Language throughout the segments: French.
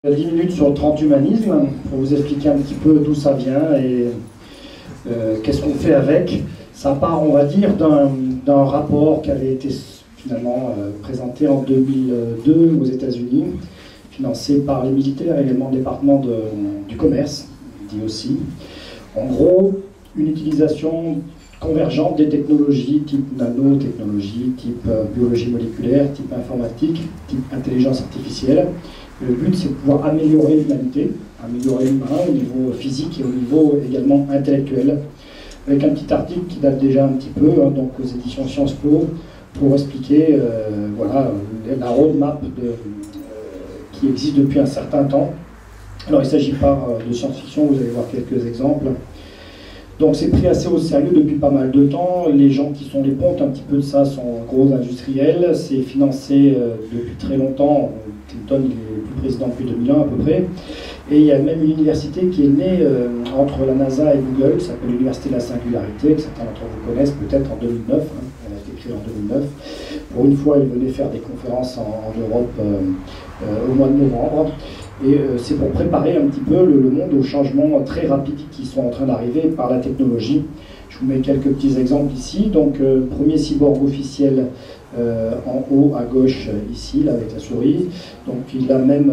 10 minutes sur le transhumanisme, pour vous expliquer un petit peu d'où ça vient et qu'est-ce qu'on fait avec. Ça part, on va dire, d'un rapport qui avait été finalement présenté en 2002 aux États-Unis, financé par les militaires et également le département du commerce, dit aussi. En gros, une utilisation convergente des technologies type nanotechnologie, type biologie moléculaire, type informatique, type intelligence artificielle. Le but, c'est de pouvoir améliorer l'humanité, améliorer l'humain au niveau physique et au niveau également intellectuel, avec un petit article qui date déjà un petit peu, donc aux éditions Sciences Po, pour expliquer voilà, la roadmap qui existe depuis un certain temps. Alors il ne s'agit pas de science-fiction, vous allez voir quelques exemples. Donc c'est pris assez au sérieux depuis pas mal de temps. Les gens qui sont les pontes un petit peu de ça sont gros industriels. C'est financé depuis très longtemps. Clinton il est plus président depuis 2001 à peu près. Et il y a même une université qui est née entre la NASA et Google, qui s'appelle l'Université de la Singularité, que certains d'entre vous connaissent peut-être en 2009. Elle a été créée en 2009. Pour une fois, il venait faire des conférences en Europe au mois de novembre. Et c'est pour préparer un petit peu le monde aux changements très rapides qui sont en train d'arriver par la technologie. Je vous mets quelques petits exemples ici. Donc, premier cyborg officiel en haut à gauche, ici, là, avec la souris. Donc, il a même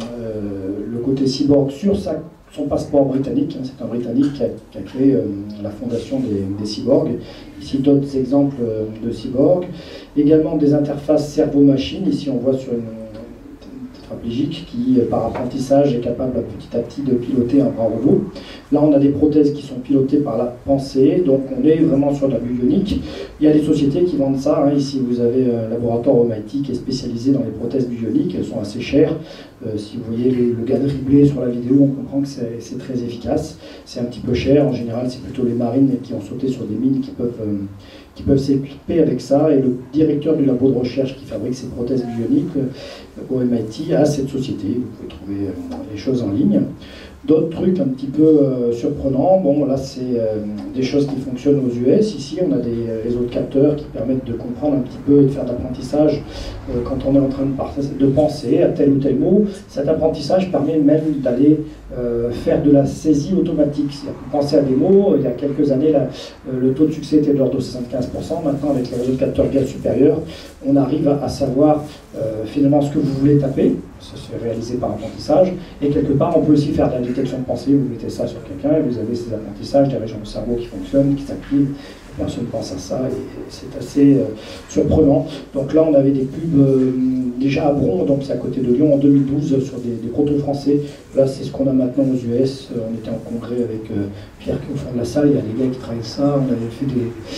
le côté cyborg sur son passeport britannique. C'est un Britannique qui a créé la fondation des cyborgs. Ici, d'autres exemples de cyborgs. Également des interfaces cerveau-machine. Ici, on voit sur une tétraplégique qui, par apprentissage, est capable petit à petit de piloter un bras robot. Là, on a des prothèses qui sont pilotées par la pensée, donc on est vraiment sur la bionique. Il y a des sociétés qui vendent ça. Ici, vous avez un laboratoire au MIT qui est spécialisé dans les prothèses bioniques. Elles sont assez chères. Si vous voyez le gars dribbler sur la vidéo, on comprend que c'est très efficace. C'est un petit peu cher. En général, c'est plutôt les marines qui ont sauté sur des mines qui peuvent s'équiper avec ça. Et le directeur du labo de recherche qui fabrique ces prothèses bioniques au MIT a cette société. Vous pouvez trouver les choses en ligne. D'autres trucs un petit peu surprenants, bon là c'est des choses qui fonctionnent aux US. Ici on a des réseaux de capteurs qui permettent de comprendre un petit peu et de faire de l'apprentissage quand on est en train de penser à tel ou tel mot. Cet apprentissage permet même d'aller faire de la saisie automatique. C'est-à-dire que penser à des mots, il y a quelques années le taux de succès était de l'ordre de 75%. Maintenant avec les réseaux de capteurs bien supérieurs, on arrive à savoir finalement ce que vous voulez taper. Ça se fait réaliser par apprentissage. Et quelque part, on peut aussi faire de la détection de pensée. Vous mettez ça sur quelqu'un et vous avez ces apprentissages, des régions du cerveau qui fonctionnent, qui s'activent. Personne ne pense à ça et c'est assez surprenant. Donc là, on avait des pubs déjà à Bron, donc c'est à côté de Lyon en 2012, sur des protos français. Là, c'est ce qu'on a maintenant aux US. On était en congrès avec Pierre qui est au fond de la salle. Il y a des gars qui travaillent ça. On avait fait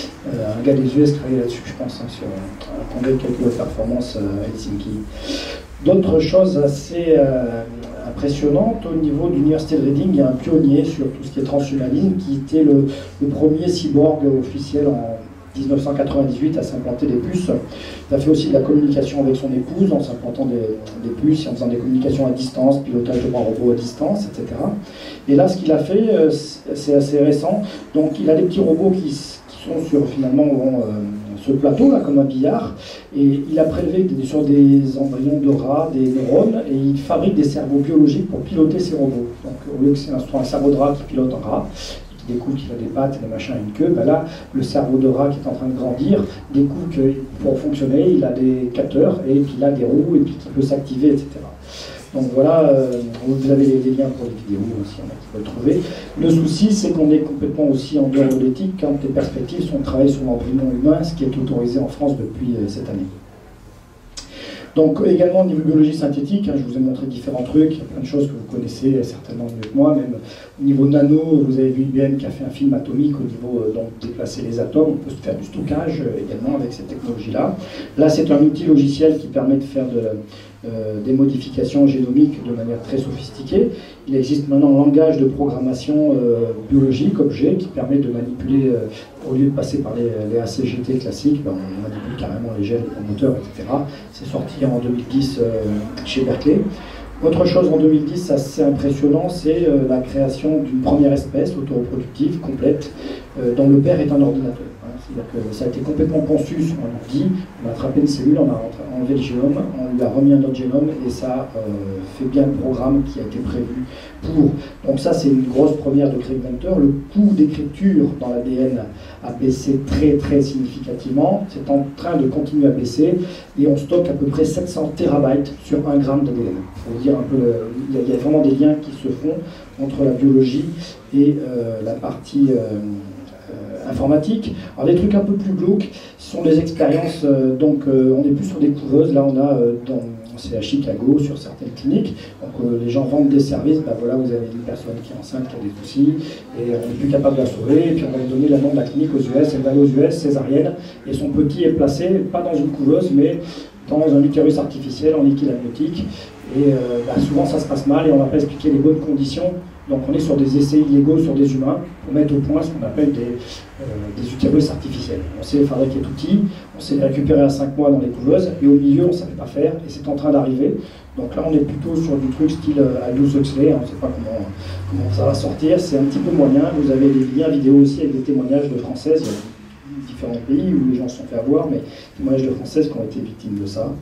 un gars des US qui travaillait là-dessus, je pense, sur un congrès de calcul de performance à Helsinki. D'autres choses assez impressionnantes, au niveau de l'université de Reading, il y a un pionnier sur tout ce qui est transhumanisme qui était le premier cyborg officiel en 1998 à s'implanter des puces. Il a fait aussi de la communication avec son épouse en s'implantant des puces, en faisant des communications à distance, pilotage de bras robots à distance, etc. Et là, ce qu'il a fait, c'est assez récent. Donc, il a des petits robots qui sont sur finalement ce plateau là comme un billard, et il a prélevé sur des embryons de rats des neurones et il fabrique des cerveaux biologiques pour piloter ces robots. Donc au lieu que c'est un cerveau de rat qui pilote un rat, qui découvre qu'il a des pattes, des machins et une queue, ben là le cerveau de rat qui est en train de grandir découvre que pour fonctionner il a des capteurs et puis il a des roues et puis qu'il peut s'activer, etc. Donc voilà, vous avez les liens pour les vidéos aussi, on a qui peut le trouver. Le souci, c'est qu'on est complètement aussi en dehors de l'éthique quand les perspectives sont de travailler sur l'embryon humain, ce qui est autorisé en France depuis cette année. Donc également au niveau de biologie synthétique, je vous ai montré différents trucs, il y a plein de choses que vous connaissez certainement mieux que moi, même au niveau nano, vous avez vu IBM qui a fait un film atomique au niveau donc déplacer les atomes, on peut se faire du stockage également avec cette technologie-là. Là c'est un outil logiciel qui permet de faire des modifications génomiques de manière très sophistiquée. Il existe maintenant un langage de programmation biologique, objet, qui permet de manipuler, au lieu de passer par les ACGT classiques, on manipule carrément les gènes, les promoteurs, etc. C'est sorti en 2010 chez Berkeley. Autre chose en 2010 assez impressionnant, c'est la création d'une première espèce autoreproductive complète, dont le père est un ordinateur. C'est-à-dire que ça a été complètement conçu sur un ordi, on a attrapé une cellule, on a enlevé le génome, on lui a remis un autre génome et ça fait bien le programme qui a été prévu pour. Donc ça c'est une grosse première de Craig Venter. Le coût d'écriture dans l'ADN a baissé très significativement, c'est en train de continuer à baisser et on stocke à peu près 700 terabytes sur 1 gramme d'ADN. Pour vous dire un peu, il y a vraiment des liens qui se font entre la biologie et la partie informatique. Alors des trucs un peu plus glauques, ce sont des expériences, on n'est plus sur des couveuses, là on a, c'est à Chicago, sur certaines cliniques, donc les gens vendent des services, ben voilà, vous avez une personne qui est enceinte, qui a des soucis, et on n'est plus capable de la sauver, et puis on va lui donner le nom de la clinique aux US, elle va aller aux US, césarienne, et son petit est placé, pas dans une couveuse, mais dans un utérus artificiel en liquide amniotique, et souvent ça se passe mal, et on ne va pas expliquer les bonnes conditions. Donc on est sur des essais illégaux sur des humains pour mettre au point ce qu'on appelle des utérus artificiels. On sait fabriquer tout petit, on sait les récupérer à 5 mois dans les couveuses, et au milieu on ne savait pas faire, et c'est en train d'arriver. Donc là on est plutôt sur du truc style Aldous Huxley, on ne sait pas comment ça va sortir, c'est un petit peu moyen. Vous avez des liens vidéo aussi avec des témoignages de Françaises, il y a différents pays où les gens se sont fait avoir, mais témoignages de Françaises qui ont été victimes de ça.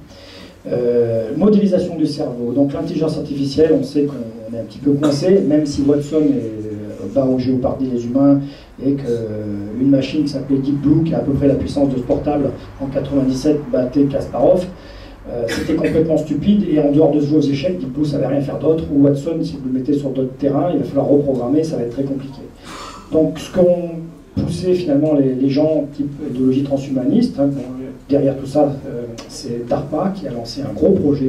Modélisation du cerveau. Donc l'intelligence artificielle, on sait qu'on est un petit peu coincé, même si Watson bat au Jeopardy les humains et qu'une machine qui s'appelait Deep Blue, qui a à peu près la puissance de ce portable, en 97 battait Kasparov. C'était complètement stupide et en dehors de ce jeu aux échecs, Deep Blue ne savait rien faire d'autre, ou Watson, si vous le mettez sur d'autres terrains, il va falloir reprogrammer, ça va être très compliqué. Donc ce qu'ont poussé finalement les gens type idéologie transhumaniste, derrière tout ça, c'est DARPA qui a lancé un gros projet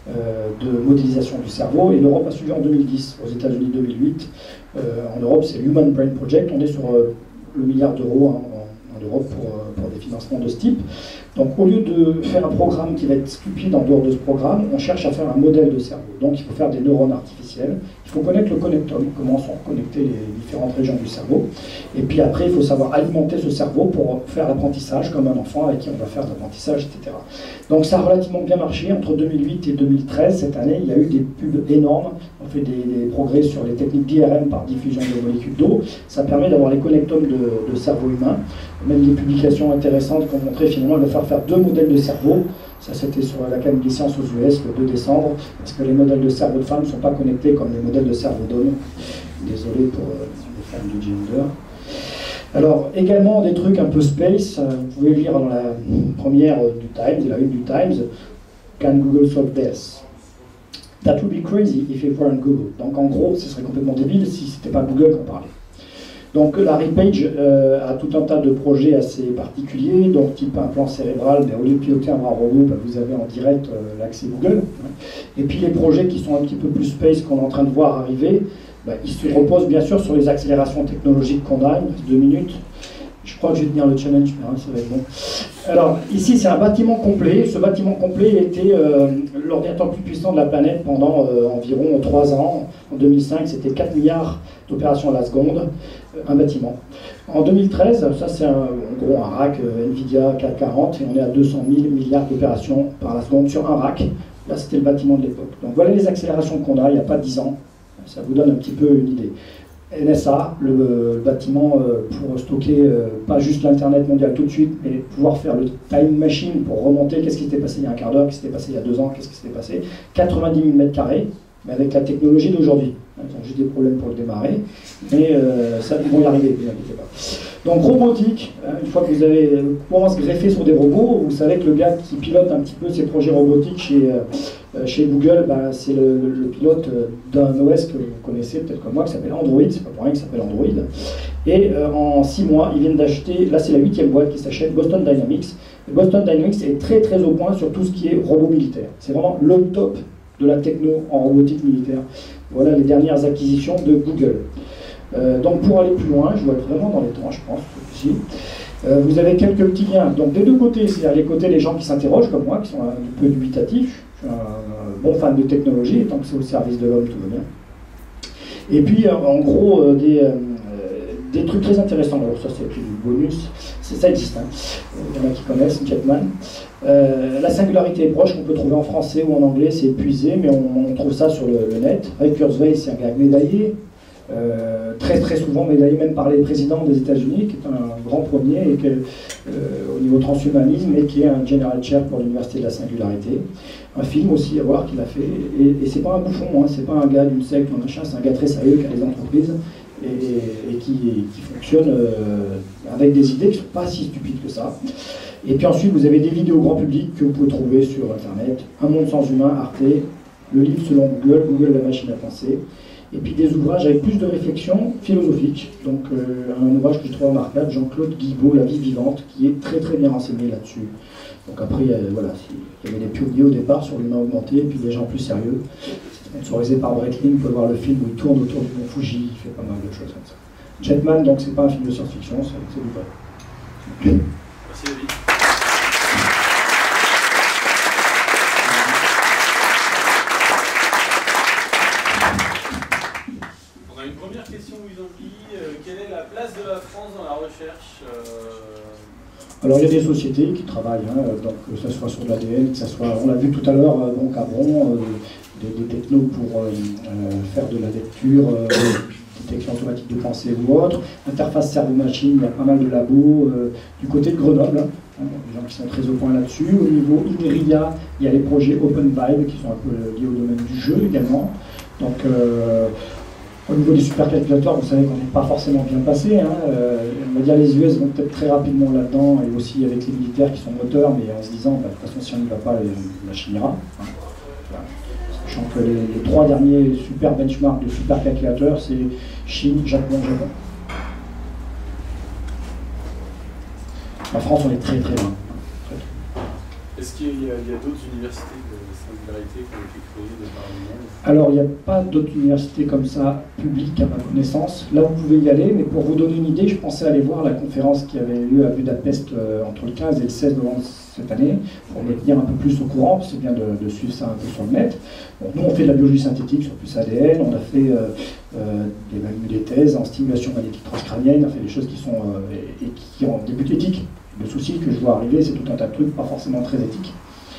de modélisation du cerveau, et l'Europe a suivi en 2010, aux États-Unis 2008. En Europe, c'est l'Human Brain Project, on est sur le milliard d'euros en Europe pour des financements de ce type. Donc au lieu de faire un programme qui va être stupide en dehors de ce programme, on cherche à faire un modèle de cerveau. Donc il faut faire des neurones artificiels, il faut connaître le connectome, comment sont connectées les différentes régions du cerveau, et puis après il faut savoir alimenter ce cerveau pour faire l'apprentissage comme un enfant avec qui on va faire de l'apprentissage, etc. Donc ça a relativement bien marché. Entre 2008 et 2013, cette année, il y a eu des pubs énormes. On fait des progrès sur les techniques d'IRM par diffusion de molécules d'eau. Ça permet d'avoir les connectomes de cerveau humain. Même des publications intéressantes qui ont montré finalement de faire 2 modèles de cerveau. Ça, c'était sur l'Académie des sciences aux US le 2 décembre, parce que les modèles de cerveau de femmes ne sont pas connectés comme les modèles de cerveau d'hommes. Désolé pour les femmes du gender. Alors, également des trucs un peu space, vous pouvez lire dans la première du Times, la une du Times, Can Google solve this? That would be crazy if it weren't Google. Donc en gros, ce serait complètement débile si ce n'était pas Google qu'on parlait. Donc Larry Page a tout un tas de projets assez particuliers, donc type implant cérébral, mais au lieu de piloter un bras robot, vous avez en direct l'accès Google. Et puis les projets qui sont un petit peu plus space qu'on est en train de voir arriver, ils se reposent bien sûr sur les accélérations technologiques qu'on a. Il me reste 2 minutes. Je crois que je vais tenir le challenge, mais ça va être bon. Alors, ici, c'est un bâtiment complet. Ce bâtiment complet était l'ordinateur le plus puissant de la planète pendant environ 3 ans. En 2005, c'était 4 milliards d'opérations à la seconde, un bâtiment. En 2013, ça c'est en gros un rack NVIDIA 440, et on est à 200 000 milliards d'opérations par la seconde sur un rack. Là, c'était le bâtiment de l'époque. Donc voilà les accélérations qu'on a il n'y a pas 10 ans. Ça vous donne un petit peu une idée. NSA, le bâtiment pour stocker pas juste l'Internet mondial tout de suite, mais pouvoir faire le time machine pour remonter qu'est-ce qui s'était passé il y a un quart d'heure, qu'est-ce qui s'était passé il y a 2 ans, qu'est-ce qui s'était passé. 90 000 mètres carrés, mais avec la technologie d'aujourd'hui. Ils ont juste des problèmes pour le démarrer, mais ça, ils vont y arriver, ne vous inquiétez pas. Donc robotique, une fois que vous avez commencé à se greffer sur des robots, vous savez que le gars qui pilote un petit peu ces projets robotiques chez Google, c'est le pilote d'un OS que vous connaissez peut-être comme moi, qui s'appelle Android, c'est pas pour rien qu'il s'appelle Android. Et en 6 mois, ils viennent d'acheter, là c'est la 8e boîte qui s'achète, Boston Dynamics. Et Boston Dynamics est très au point sur tout ce qui est robot militaire. C'est vraiment le top de la techno en robotique militaire. Voilà les dernières acquisitions de Google. Donc pour aller plus loin, je vais être vraiment dans les temps, je pense, ici. Vous avez quelques petits liens. Donc des 2 côtés, c'est-à-dire les côtés les gens qui s'interrogent comme moi, qui sont un peu dubitatifs. Je suis un bon fan de technologie, et tant que c'est au service de l'homme, tout va bien. Et puis en gros, des trucs très intéressants. Alors ça c'est du bonus, ça existe, hein. Il y en a qui connaissent, Jetman. La singularité est proche, qu'on peut trouver en français ou en anglais, c'est épuisé, mais on trouve ça sur le net. Ray Kurzweil, c'est un gars médaillé. très très souvent médaillé même par les présidents des États-Unis, qui est un grand premier et au niveau transhumanisme, et qui est un General Chair pour l'Université de la Singularité. Un film aussi à voir qu'il a fait, et c'est pas un bouffon, hein, c'est pas un gars d'une secte ou un machin, c'est un gars très sérieux qui a des entreprises et qui fonctionne avec des idées qui ne sont pas si stupides que ça. Et puis ensuite, vous avez des vidéos grand public que vous pouvez trouver sur Internet. Un monde sans humain, Arte, le livre selon Google, Google la machine à penser. Et puis des ouvrages avec plus de réflexion philosophique. Donc un ouvrage que je trouve remarquable, Jean-Claude Guibaud, La vie vivante, qui est très très bien renseigné là-dessus. Donc après, voilà, il y avait des pionniers au départ sur l'humain augmenté, et puis des gens plus sérieux. C'est sponsorisé par Breitling, vous pouvez voir le film où il tourne autour du mont Fuji, il fait pas mal de choses comme ça. Jetman, donc c'est pas un film de science-fiction, c'est du vrai. Merci David. On a une première question, Louis-Henri. Quelle est la place de la France dans la recherche Alors il y a des sociétés qui travaillent, hein, donc que ce soit sur de l'ADN, que ce soit, on l'a vu tout à l'heure, donc Cabron, des technos pour faire de la lecture, détection automatique de pensée ou autre, interface cerveau-machine, il y a pas mal de labos, du côté de Grenoble, hein, des gens qui sont très au point là-dessus. Au niveau INRIA, il y a les projets OpenVibe qui sont un peu liés au domaine du jeu également. Donc au niveau des supercalculateurs, vous savez qu'on n'est pas forcément bien passé. Hein. On va dire les US vont peut-être très rapidement là-dedans, et aussi avec les militaires qui sont moteurs, mais en se disant, bah, de toute façon, si on n'y va pas, la Chine ira. Hein. Voilà. Sachant que les 3 derniers super benchmarks de supercalculateurs, c'est Chine, Japon, Japon. En France, on est très très loin. Est-ce qu'il y a d'autres universités de singularité qui ont été créées de par le monde? Alors, il n'y a pas d'autres universités comme ça, publiques à ma connaissance. Là, vous pouvez y aller, mais pour vous donner une idée, je pensais aller voir la conférence qui avait lieu à Budapest entre le 15 et le 16 novembre cette année, pour me tenir un peu plus au courant, c'est bien de suivre ça un peu sur le net. Bon, nous, on fait de la biologie synthétique sur plus ADN, on a fait même eu des thèses en stimulation magnétique transcrânienne, on a fait des choses qui sont et qui ont des buts éthiques. Le souci que je vois arriver, c'est tout un tas de trucs pas forcément très éthiques.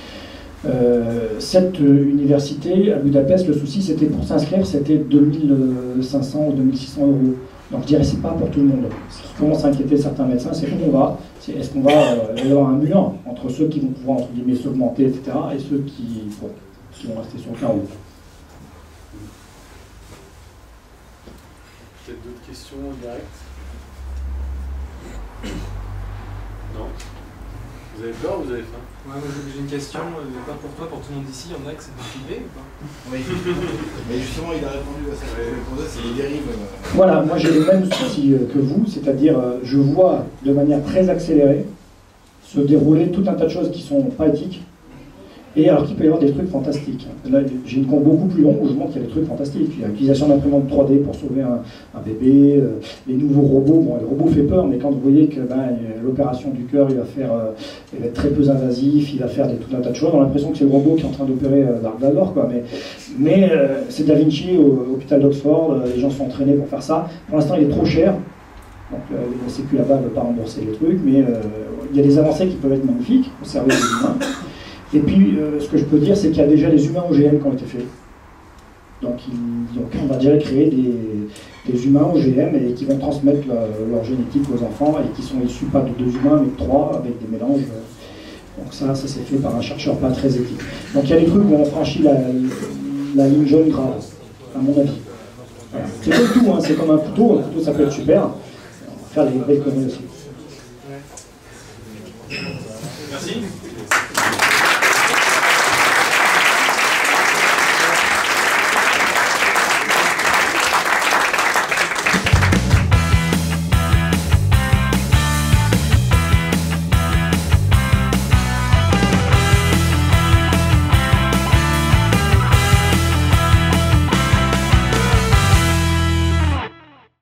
Cette université à Budapest, le souci c'était pour s'inscrire, c'était 2500 ou 2600 €. Donc je dirais c'est pas pour tout le monde. Ce qui commence à inquiéter certains médecins, c'est où on va. Est-ce qu'on va y avoir un mur entre ceux qui vont pouvoir entre guillemets s'augmenter, etc., et ceux qui vont rester sur le carreau. Peut-être d'autres questions en direct? Non? Vous avez peur ou vous avez faim? Ouais, moi j'ai une question, pas pour toi, pour tout le monde ici, il y en a que c'est filmé ou pas? Oui, mais justement il a répondu à ça, pour ça c'est les dérives. Voilà, moi j'ai le même souci que vous, c'est-à-dire je vois de manière très accélérée se dérouler tout un tas de choses qui sont pas éthiques, et alors qu'il peut y avoir des trucs fantastiques. Là j'ai une compte beaucoup plus longue où je montre qu'il y a des trucs fantastiques. Il y a l'utilisation d'imprimantes 3D pour sauver un bébé, les nouveaux robots, bon les robots fait peur, mais quand vous voyez que l'opération du cœur il va être très peu invasif, il va faire tout un tas de choses, on a l'impression que c'est le robot qui est en train d'opérer Dark Vador, quoi. Mais c'est Da Vinci au hôpital d'Oxford, les gens sont entraînés pour faire ça. Pour l'instant il est trop cher, donc la sécu là-bas ne veut pas rembourser les trucs, mais il y a des avancées qui peuvent être magnifiques au service des humains. Et puis, ce que je peux dire, c'est qu'il y a déjà des humains OGM qui ont été faits. Donc on va déjà créer des humains OGM et qui vont transmettre leur génétique aux enfants et qui sont issus pas de 2 humains, mais de 3, avec des mélanges. Donc ça s'est fait par un chercheur pas très éthique. Donc il y a des trucs où on franchit la ligne jaune grave, à mon avis. Voilà. C'est comme tout, hein, c'est comme un couteau ça peut être super. On va faire des vraies conneries aussi. Merci.